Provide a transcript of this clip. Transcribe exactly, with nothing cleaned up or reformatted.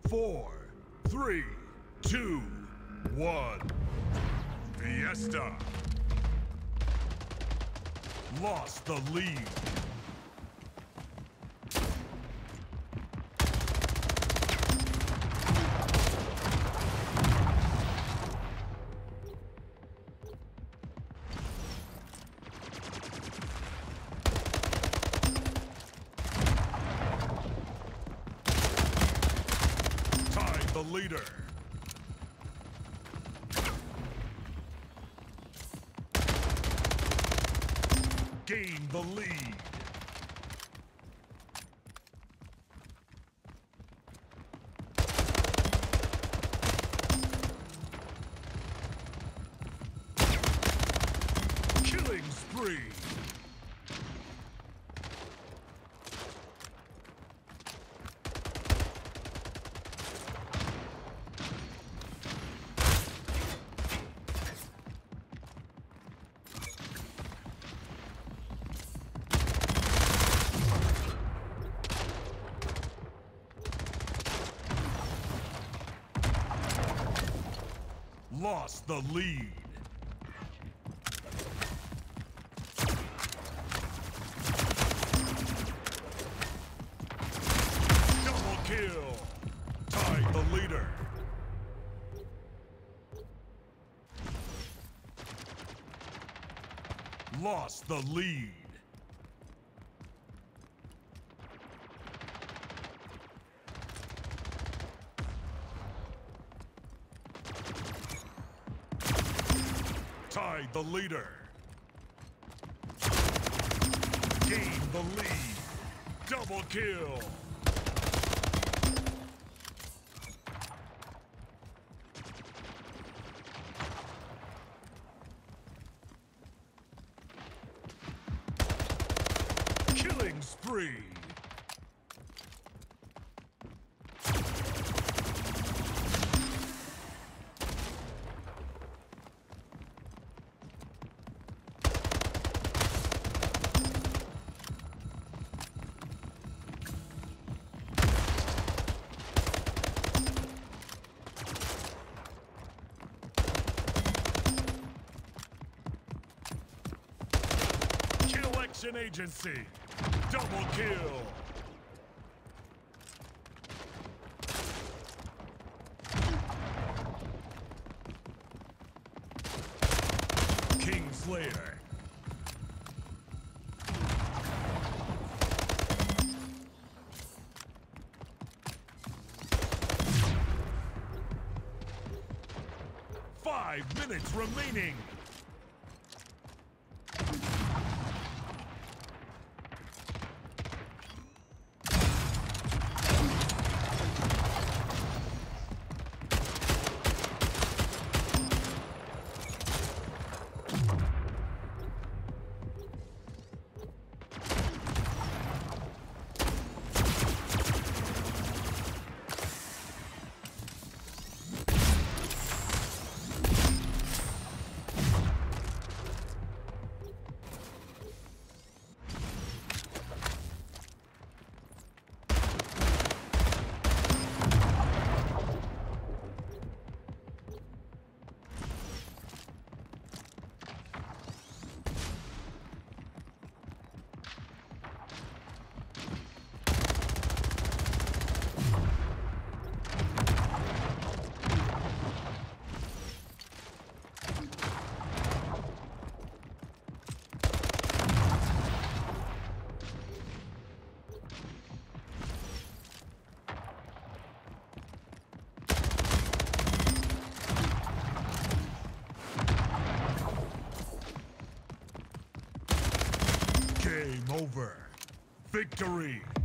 Four, three, two, one. Fiesta lost the lead. Tied the leader. Gain the lead. Killing spree. Lost the lead. Double kill. Tied the leader. Lost the lead. Tied the leader. Gain the lead. Double kill. Killing spree. Action Agency. Double kill. Kingslayer. Five minutes remaining. Game over. Victory.